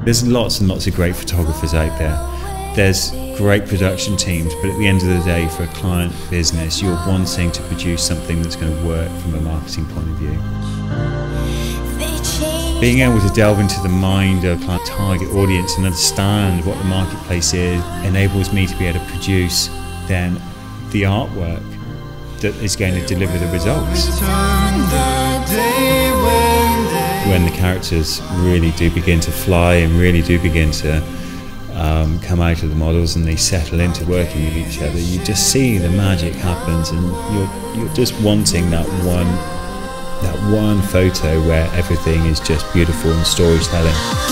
There's lots and lots of great photographers out there. There's great production teams, but at the end of the day, for a client business, you're wanting to produce something that's going to work from a marketing point of view. Being able to delve into the mind of our target audience and understand what the marketplace is enables me to be able to produce then the artwork that is going to deliver the results. When the characters really do begin to fly and really do begin to come out of the models and they settle into working with each other, you just see the magic happens, and you're just wanting that one photo where everything is just beautiful and storytelling.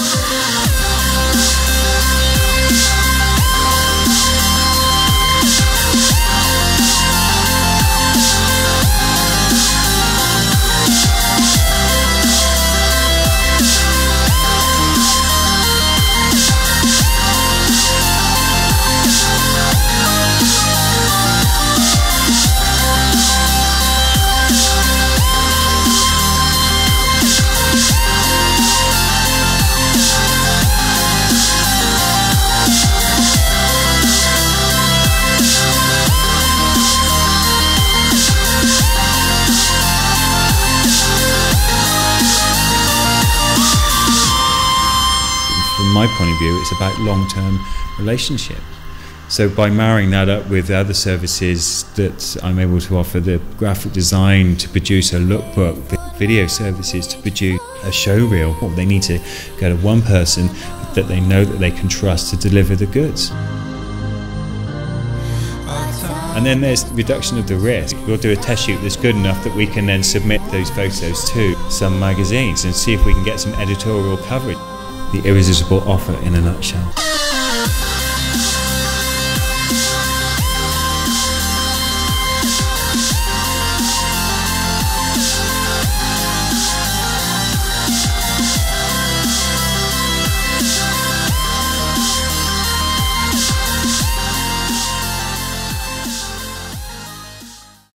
From my point of view, it's about long-term relationship. So by marrying that up with other services that I'm able to offer, the graphic design to produce a lookbook, the video services to produce a showreel, they need to go to one person that they know that they can trust to deliver the goods. And then there's reduction of the risk. We'll do a test shoot that's good enough that we can then submit those photos to some magazines and see if we can get some editorial coverage. The irresistible offer in a nutshell.